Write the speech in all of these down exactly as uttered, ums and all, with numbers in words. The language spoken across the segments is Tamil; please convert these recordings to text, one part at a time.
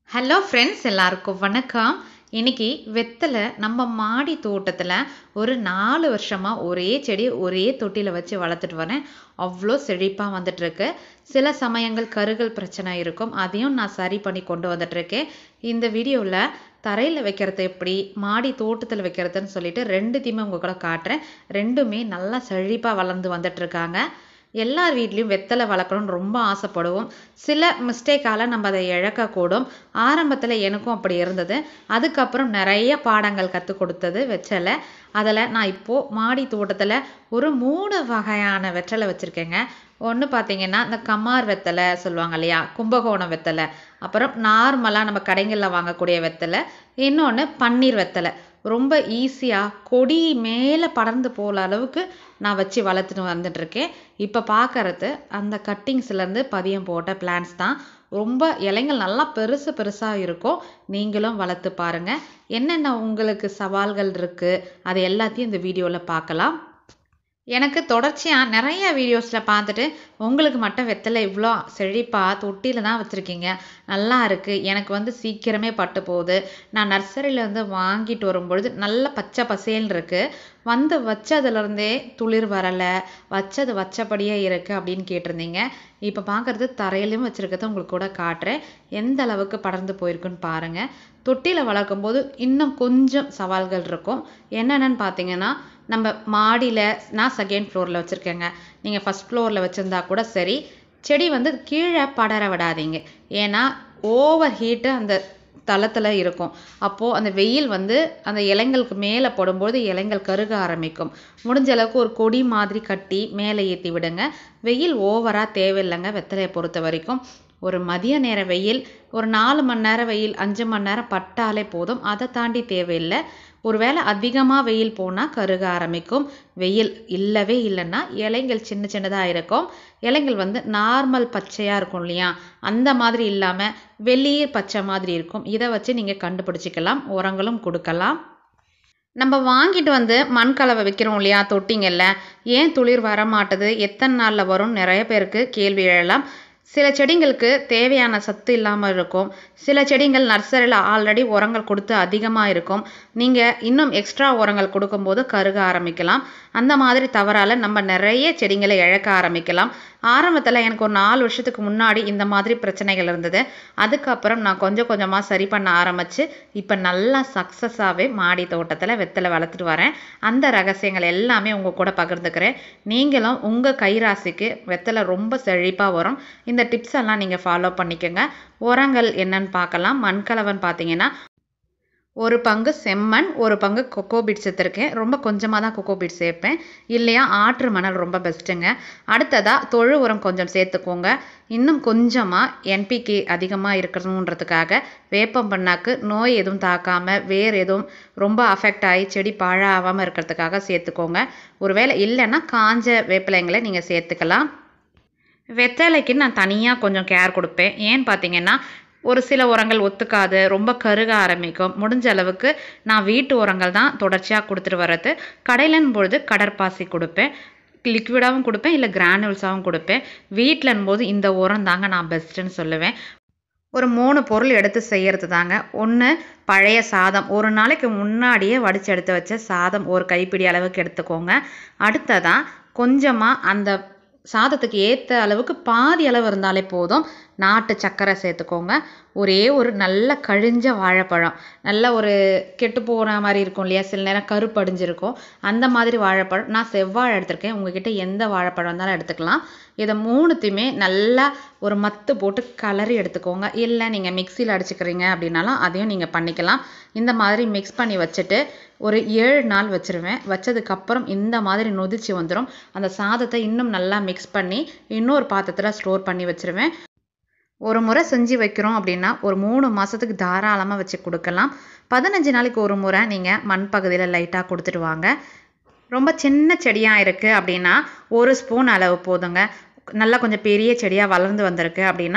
ஹலோ ஃப்ரெண்ட்ஸ், எல்லாருக்கும் வணக்கம். இன்னைக்கு வெத்தலை நம்ம மாடி தோட்டத்தில் ஒரு நாலு வருஷமாக ஒரே செடி ஒரே தொட்டியில் வச்சு வளர்த்துட்டு வரேன். அவ்வளோ செழிப்பாக வந்துட்டுருக்கு. சில சமயங்கள் கருகல் பிரச்சனை இருக்கும், அதையும் நான் சரி பண்ணி கொண்டு வந்துட்டுருக்கேன். இந்த வீடியோவில் தரையில் வைக்கிறது எப்படி, மாடி தோட்டத்தில் வைக்கிறதுன்னு சொல்லிட்டு ரெண்டுத்தையுமே உங்கள் கூட காட்டுறேன். ரெண்டுமே நல்லா செழிப்பாக வளர்ந்து வந்துட்டுருக்காங்க. எல்லார் வீட்லேயும் வெத்தலை வளர்க்கணும்னு ரொம்ப ஆசைப்படுவோம். சில மிஸ்டேக்கால் நம்ம அதை இழக்கக்கூடும். ஆரம்பத்தில் எனக்கும் அப்படி இருந்தது. அதுக்கப்புறம் நிறைய பாடங்கள் கற்றுக் கொடுத்தது வெற்றலை. அதில் நான் இப்போது மாடி தோட்டத்தில் ஒரு மூணு வகையான வெற்றலை வச்சுருக்கேங்க. ஒன்று பார்த்தீங்கன்னா இந்த கம்மார் வெத்தலை சொல்லுவாங்க இல்லையா, கும்பகோணம் வெத்தலை. அப்புறம் நார்மலாக நம்ம கடைகளில் வாங்கக்கூடிய வெத்தலை. இன்னொன்று பன்னீர் வெத்தலை. ரொம்ப ஈஸியாக கொடி மேலே படர்ந்து போகிற அளவுக்கு நான் வச்சு வளர்த்துட்டு வந்துட்டுருக்கேன். இப்போ பார்க்கறது அந்த கட்டிங்ஸ்லேருந்து பதியம் போட்ட பிளான்ஸ் தான். ரொம்ப இலைங்கள் நல்லா பெருசு பெருசாக இருக்கும். நீங்களும் வளர்த்து பாருங்கள். என்னென்ன உங்களுக்கு சவால்கள் இருக்குது அது எல்லாத்தையும் இந்த வீடியோவில் பார்க்கலாம். எனக்கு தொடர்ச்சியாக நிறைய வீடியோஸில் பார்த்துட்டு உங்களுக்கு மட்டும் வெத்தலை இவ்வளோ செழிப்பாக தொட்டியில் தான் வச்சுருக்கீங்க, நல்லா இருக்குது, எனக்கு வந்து சீக்கிரமே பட்டு போகுது, நான் நர்சரியிலேருந்து வாங்கிட்டு வரும்பொழுது நல்ல பச்சை பசேல்னு இருக்குது, வந்து வச்சதுலேருந்தே துளிர் வரலை, வச்சது வச்சபடியே இருக்குது அப்படின்னு கேட்டிருந்தீங்க. இப்போ பார்க்குறது தரையிலையும் வச்சுருக்கிறத உங்களுக்கு கூட காட்டுறேன். எந்த அளவுக்கு படர்ந்து போயிருக்குன்னு பாருங்கள். தொட்டியில் வளர்க்கும் போது இன்னும் கொஞ்சம் சவால்கள் இருக்கும். என்னென்னு பார்த்தீங்கன்னா, நம்ம மாடியில் நான் செகண்ட் ஃப்ளோரில் வச்சுருக்கேங்க, நீங்கள் ஃபஸ்ட் ஃப்ளோரில் வச்சுருந்தா கூட சரி, செடி வந்து கீழே படர விடாதீங்க. ஏன்னா ஓவர் ஹீட்டு அந்த தளத்தில் இருக்கும். அப்போது அந்த வெயில் வந்து அந்த இலைங்களுக்கு மேலே படும்போது இலைங்கள் கருக ஆரம்பிக்கும். முடிஞ்ச அளவுக்கு ஒரு கொடி மாதிரி கட்டி மேலே ஏற்றி விடுங்க. வெயில் ஓவராக தேவையில்லைங்க வெத்தலையை பொறுத்த வரைக்கும். ஒரு மதிய நேர வெயில், ஒரு நாலு மணி நேரம் வெயில், அஞ்சு மணி நேரம் பட்டாலே போதும், அதை தாண்டி தேவையில்லை. ஒருவேளை அதிகமாக வெயில் போனால் கருக ஆரம்பிக்கும். வெயில் இல்லவே இல்லைன்னா இலைங்கள் சின்ன சின்னதாக இருக்கும். இலைங்கள் வந்து நார்மல் பச்சையாக இருக்கும் இல்லையா, அந்த மாதிரி இல்லாமல் வெளிர் பச்சை மாதிரி இருக்கும். இதை வச்சு நீங்கள் கண்டுபிடிச்சிக்கலாம். உரங்களும் கொடுக்கலாம். நம்ம வாங்கிட்டு வந்து மண் கலவை வைக்கிறோம் இல்லையா தொட்டிங்கல்ல, ஏன் துளிர் வர மாட்டுது, எத்தனை நாளில் வரும், நிறைய பேருக்கு கேள்வி எழலாம். சில செடிங்களுக்கு தேவையான சத்து இல்லாமல் இருக்கும். சில செடிகள் நர்சரியில் ஆல்ரெடி உரங்கள் கொடுத்து அதிகமாக இருக்கும். நீங்கள் இன்னும் எக்ஸ்ட்ரா உரங்கள் கொடுக்கும்போது கருக ஆரம்பிக்கலாம். அந்த மாதிரி தவறால் நம்ம நிறைய செடிங்களை இழக்க ஆரம்பிக்கலாம். ஆரம்பத்தில் எனக்கு ஒரு நாலு வருஷத்துக்கு முன்னாடி இந்த மாதிரி பிரச்சனைகள் இருந்தது. அதுக்கப்புறம் நான் கொஞ்சம் கொஞ்சமாக சரி பண்ண ஆரம்பித்து இப்போ நல்லா சக்ஸஸாகவே மாடி தோட்டத்தில் வெத்தலை வளர்த்துட்டு வரேன். அந்த ரகசியங்கள் எல்லாமே உங்கள் கூட பகிர்ந்துக்கிறேன். நீங்களும் உங்கள் கைராசிக்கு வெத்தலை ரொம்ப செழிப்பாக வரும். இந்த டிப்ஸ் எல்லாம் நீங்கள் ஃபாலோ பண்ணிக்கோங்க. உரங்கள் என்னன்னு பார்க்கலாம். மண்கலவன் பார்த்தீங்கன்னா ஒரு பங்கு செம்மண், ஒரு பங்கு கொக்கோ பீட் சேர்த்துருக்கேன். ரொம்ப கொஞ்சமாக தான் கொக்கோ பீட் சேர்ப்பேன், இல்லையா ஆற்று மணல் ரொம்ப பெஸ்ட்டுங்க. அடுத்ததாக தொழு உரம் கொஞ்சம் சேர்த்துக்கோங்க. இன்னும் கொஞ்சமாக என்பிகே அதிகமாக இருக்கணுன்றதுக்காக வேப்பம் பண்ணாக்கு நோய் எதுவும் தாக்காமல், வேர் எதுவும் ரொம்ப அஃபெக்ட் ஆகி செடி பாழாகாமல் இருக்கிறதுக்காக சேர்த்துக்கோங்க. ஒருவேளை இல்லைன்னா காஞ்ச வேப்பிலைங்களை நீங்கள் சேர்த்துக்கலாம். வெத்தலைக்கு நான் தனியாக கொஞ்சம் கேர் கொடுப்பேன். ஏன்னு பார்த்தீங்கன்னா, ஒரு சில உரங்கள் ஒத்துக்காது, ரொம்ப கருக ஆரம்பிக்கும். முடிஞ்ச அளவுக்கு நான் வீட்டு உரங்கள் தான் தொடர்ச்சியாக கொடுத்துட்டு வர்றது. கடையிலன் பொழுது கடற்பாசி கொடுப்பேன், லிக்விடாகவும் கொடுப்பேன், இல்லை கிரானுவல்ஸாகவும் கொடுப்பேன். வீட்டிலன் போது இந்த உரம் தாங்க நான் பெஸ்ட்டுன்னு சொல்லுவேன். ஒரு மூணு பொருள் எடுத்து செய்கிறது தாங்க. ஒன்று பழைய சாதம், ஒரு நாளைக்கு முன்னாடியே வடித்து எடுத்து வச்ச சாதம் ஒரு கைப்பிடி அளவுக்கு எடுத்துக்கோங்க. அடுத்ததான் கொஞ்சமாக அந்த சாதத்துக்கு ஏற்ற அளவுக்கு பாதி அளவு இருந்தாலே போதும், நாட்டு சர்க்கரை சேர்த்துக்கோங்க. ஒரே ஒரு நல்ல கழிஞ்ச வாழைப்பழம், நல்ல ஒரு கெட்டு போகிற மாதிரி இருக்கும் இல்லையா, சில நேரம் கருப்படிஞ்சிருக்கும், அந்த மாதிரி வாழைப்பழம். நான் செவ்வாழை எடுத்திருக்கேன், உங்ககிட்ட எந்த வாழைப்பழம் இருந்தாலும் எடுத்துக்கலாம். இதை மூணுத்தையுமே நல்லா ஒரு மத்து போட்டு கலரி எடுத்துக்கோங்க. இல்லை நீங்கள் மிக்சியில் அடிச்சுக்கிறீங்க அப்படின்னாலும் அதையும் நீங்கள் பண்ணிக்கலாம். இந்த மாதிரி மிக்ஸ் பண்ணி வச்சுட்டு ஒரு ஏழு நாள் வச்சுருவேன். வச்சதுக்கப்புறம் இந்த மாதிரி நொதிச்சு வந்துடும். அந்த சாதத்தை இன்னும் நல்லா மிக்ஸ் பண்ணி இன்னொரு பாத்திரத்தில் ஸ்டோர் பண்ணி வச்சுருவேன். ஒரு முறை செஞ்சு வைக்கிறோம் அப்படின்னா ஒரு மூணு மாதத்துக்கு தாராளமாக வச்சு கொடுக்கலாம். பதினஞ்சு நாளைக்கு ஒரு முறை நீங்கள் மண் பகுதியில் லைட்டாக கொடுத்துட்டு வாங்க. ரொம்ப சின்ன செடியாக இருக்குது அப்படின்னா ஒரு ஸ்பூன் அளவு போதுங்க. நல்லா கொஞ்சம் பெரிய செடியாக வளர்ந்து வந்திருக்கு அப்படின்னா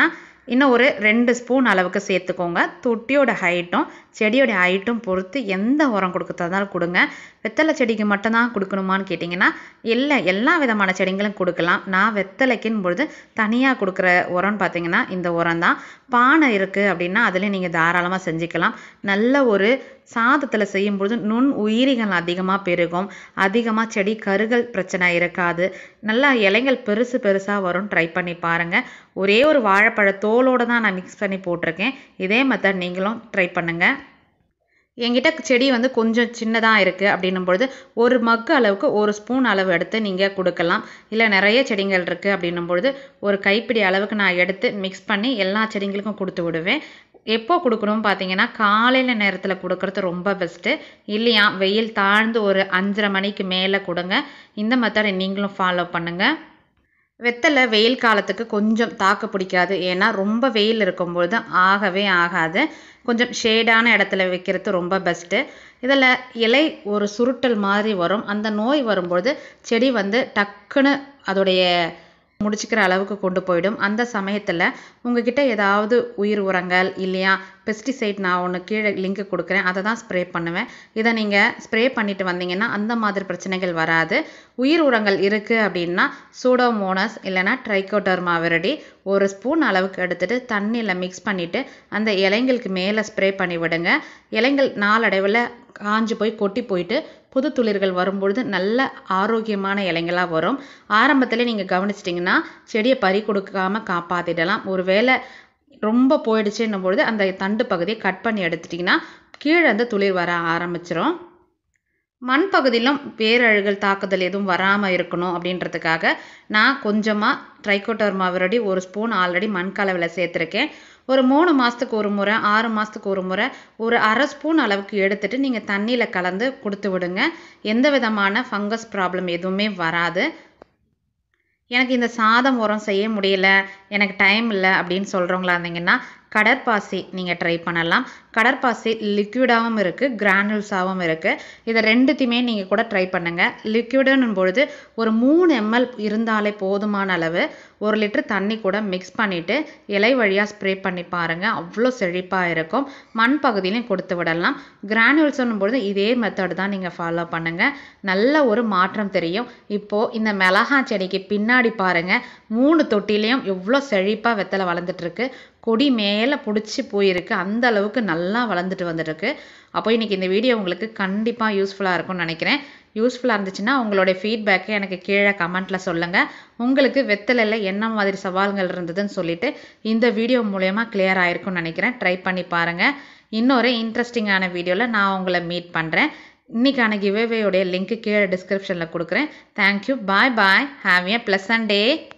இன்னும் ஒரு ரெண்டு ஸ்பூன் அளவுக்கு சேர்த்துக்கோங்க. தொட்டியோட ஹைட்டும் செடியோட ஹைட்டும் பொறுத்து எந்த உரம் கொடுக்குறதாலும் கொடுங்க. வெத்தலை செடிக்கு மட்டும்தான் கொடுக்கணுமான்னு கேட்டிங்கன்னா இல்லை, எல்லா விதமான செடிங்களும் கொடுக்கலாம். நான் வெத்தலைக்குன்னு பொழுது தனியாக கொடுக்குற உரம்னு பார்த்தீங்கன்னா இந்த உரம் தான். பானை இருக்குது அப்படின்னா அதில் நீங்கள் தாராளமாக செஞ்சுக்கலாம். நல்ல ஒரு சாதத்தில் செய்யும்பொழுது நுண் உயிரிகள் அதிகமாக பெருகும். அதிகமாக செடி கருகல் பிரச்சனை இருக்காது. நல்லா இலைகள் பெருசு பெருசாக வரும். ட்ரை பண்ணி பாருங்கள். ஒரே ஒரு வாழைப்பழ தோலோடு தான் நான் மிக்ஸ் பண்ணி போட்டிருக்கேன். இதே மெத்தட் நீங்களும் ட்ரை பண்ணுங்கள். என்கிட்ட செடி வந்து கொஞ்சம் சின்னதாக இருக்குது அப்படின்னும் பொழுது ஒரு மக்கு அளவுக்கு ஒரு ஸ்பூன் அளவு எடுத்து நீங்கள் கொடுக்கலாம். இல்லை நிறைய செடிகள் இருக்குது அப்படின்னும் பொழுது ஒரு கைப்பிடி அளவுக்கு நான் எடுத்து மிக்ஸ் பண்ணி எல்லா செடிங்களுக்கும் கொடுத்து விடுவேன். எப்போ கொடுக்கணும்னு பார்த்தீங்கன்னா காலையில் நேரத்தில் கொடுக்கறது ரொம்ப பெஸ்ட்டு. இல்லையா வெயில் தாழ்ந்து ஒரு அஞ்சரை மணிக்கு மேலே கொடுங்க. இந்த மெத்தடை நீங்களும் ஃபாலோ பண்ணுங்கள். வெத்தலை வெயில் காலத்துக்கு கொஞ்சம் தாக்கு பிடிக்காது. ஏன்னா ரொம்ப வெயில் இருக்கும்பொழுது ஆகவே ஆகாது. கொஞ்சம் ஷேடான இடத்துல வைக்கிறது ரொம்ப பெஸ்ட்டு. இதில் இலை ஒரு சுருட்டல் மாதிரி வரும். அந்த நோய் வரும்பொழுது செடி வந்து டக்குன்னு அதோடைய முடிச்சுக்கிற அளவுக்கு கொண்டு போயிடும். அந்த சமயத்தில் உங்ககிட்ட ஏதாவது உயிர் உரங்கள் இல்லையா பெஸ்டிசைட் நான் ஒன்று கீழே லிங்க் கொடுக்குறேன், அதை தான் ஸ்ப்ரே பண்ணுவேன். இதை நீங்கள் ஸ்ப்ரே பண்ணிட்டு வந்தீங்கன்னா அந்த மாதிரி பிரச்சனைகள் வராது. உயிர் உரங்கள் இருக்குது அப்படின்னா சூடோமோனஸ் இல்லைனா ட்ரைகோடர்மா விரடி ஒரு ஸ்பூன் அளவுக்கு எடுத்துகிட்டு தண்ணியில் மிக்ஸ் பண்ணிவிட்டு அந்த இலைங்களுக்கு மேலே ஸ்ப்ரே பண்ணி விடுங்க. இலைங்கள் நாளடைவில் காஞ்சு போய் கொட்டி போயிட்டு புது துளிர்கள் வரும்பொழுது நல்ல ஆரோக்கியமான இலைங்களாக வரும். ஆரம்பத்தில் நீங்கள் கவனிச்சிட்டிங்கன்னா செடியை பறி கொடுக்காமல் காப்பாற்றிடலாம். ஒருவேளை ரொம்ப போயிடுச்சுன்னும் பொழுது அந்த தண்டு பகுதியை கட் பண்ணி எடுத்துட்டிங்கன்னா கீழே வந்து துளிர் வர ஆரம்பிச்சிடும். மண் பகுதியிலும் வேரழுகல் தாக்குதல் எதுவும் வராமல் இருக்கணும் அப்படின்றதுக்காக நான் கொஞ்சமாக ட்ரைகோடர்மா விரடி ஒரு ஸ்பூன் ஆல்ரெடி மண் கலவையில் சேர்த்துருக்கேன். ஒரு மூணு மாதத்துக்கு ஒரு முறை ஆறு மாதத்துக்கு ஒரு முறை ஒரு அரை ஸ்பூன் அளவுக்கு எடுத்துகிட்டு நீங்கள் தண்ணியில் கலந்து கொடுத்து விடுங்க. எந்த விதமான ஃபங்கஸ் ப்ராப்ளம் எதுவுமே வராது. எனக்கு இந்த சாதம் உரம் செய்ய முடியல, எனக்கு டைம் இல்லை அப்படின்னு சொல்கிறவங்களா இருந்தீங்கன்னா கடற்பாசி நீங்கள் ட்ரை பண்ணலாம். கடற்பாசி லிக்விடாகவும் இருக்குது, கிரானுல்ஸாகவும் இருக்குது. இதை ரெண்டுத்தையுமே நீங்கள் கூட ட்ரை பண்ணுங்கள். லிக்விடுன்னும் பொழுது ஒரு மூணு எம்எல் இருந்தாலே போதுமான அளவு. ஒரு லிட்டர் தண்ணி கூட மிக்ஸ் பண்ணிவிட்டு இலை வழியாக ஸ்ப்ரே பண்ணி பாருங்கள். அவ்வளோ செழிப்பாக இருக்கும். மண் பகுதியிலையும் கொடுத்து விடலாம். கிரானுல்ஸ்ன்னும் பொழுது இதே மெத்தட் தான் நீங்கள் ஃபாலோ பண்ணுங்கள். நல்ல ஒரு மாற்றம் தெரியும். இப்போது இந்த மிளகா செடிக்கு பின்னாடி பாருங்கள், மூணு தொட்டிலையும் எவ்வளோ செழிப்பாக வெத்தலை வளர்ந்துட்டுருக்கு. கொடி மேலே பிடிச்சி போயிருக்கு. அந்த அளவுக்கு நல்லா வளர்ந்துட்டு வந்துருக்கு. அப்போ இன்றைக்கி இந்த வீடியோ உங்களுக்கு கண்டிப்பாக யூஸ்ஃபுல்லாக இருக்கும்னு நினைக்கிறேன். யூஸ்ஃபுல்லாக இருந்துச்சுன்னா உங்களுடைய ஃபீட்பேக்கை எனக்கு கீழே கமெண்ட்டில் சொல்லுங்கள். உங்களுக்கு வெத்தலையில் என்ன மாதிரி சவால்கள் இருந்ததுன்னு சொல்லிவிட்டு இந்த வீடியோ மூலயமா கிளியர் ஆகிருக்கும்னு நினைக்கிறேன். ட்ரை பண்ணி பாருங்கள். இன்னொரு இன்ட்ரெஸ்டிங்கான வீடியோவில் நான் உங்களை மீட் பண்ணுறேன். இன்றைக்கான கிவ்அவேயோடைய லிங்க்கு கீழே டிஸ்கிரிப்ஷனில் கொடுக்குறேன். Thank you. Bye bye. Have a pleasant day.